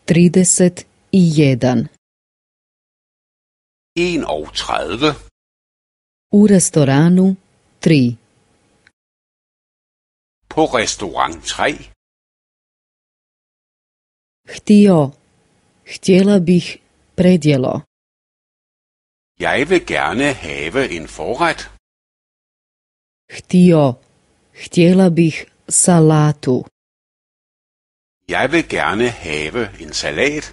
31. 31. U restoranu 3. På restaurant 3. Htjela bih predjelo. Jeg vil gerne have en forret. Htjela bih salatu. Jeg vil gerne have en salat.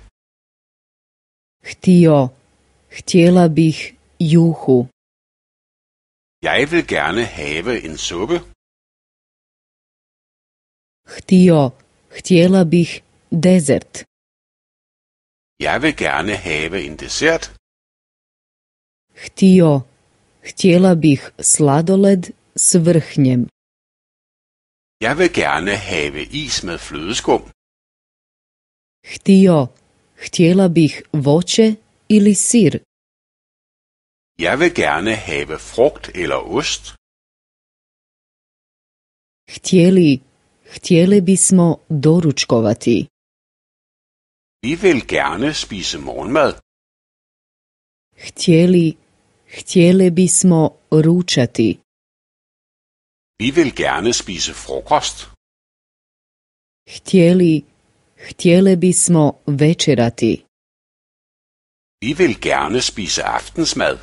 Htjela bih juhu. Jeg vil gerne have en suppe. Htjela bih dezert. Jeg vil gerne have en dessert. Htjela bih sladoled s vrhnjem. Jeg vil gerne have is med flødeskum. Htjela bih voće ili sir. Jeg vil gerne have frugt eller ost. Htjeli bismo doručkovati. Vi vil gerne spise morgenmad. Htjeli bismo ručati. Vi vil gerne spise frokost. Htjeli bismo večerati. Vi vil gerne spise aftensmad.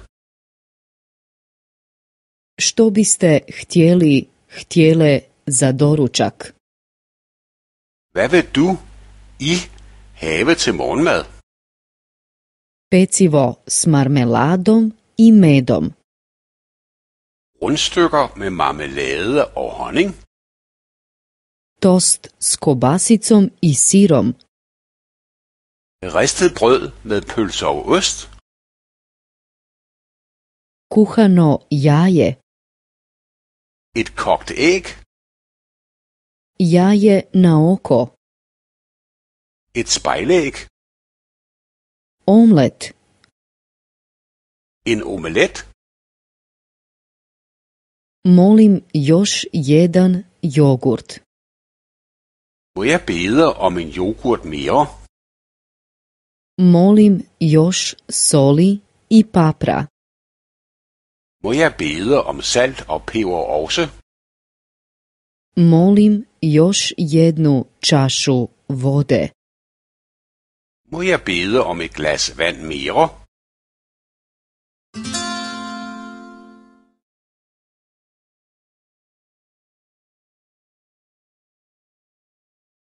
Što biste htjele za doručak? Hvad vil du have til morgenmad? Pecivo s marmeladom i medom. Rundstykker med marmelade og honning. Tost s kobasicom i sirom. Ristet brød med pølser og ost. Kuhano jaje. Et kogt æg. Jaje na oko. Et spejlæg. Omlet. En omelet. Molim još jedan jogurt. Må jeg bede om en yoghurt mere? Molim još soli i papra. Må jeg bede om salt og peber også? Molim još jednu čašu vode. Må jeg bede om et glas vand mere?